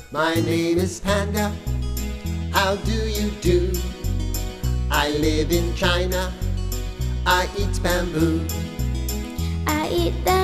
My name is Panda. How do you do? I live in China. I eat bamboo. I eat the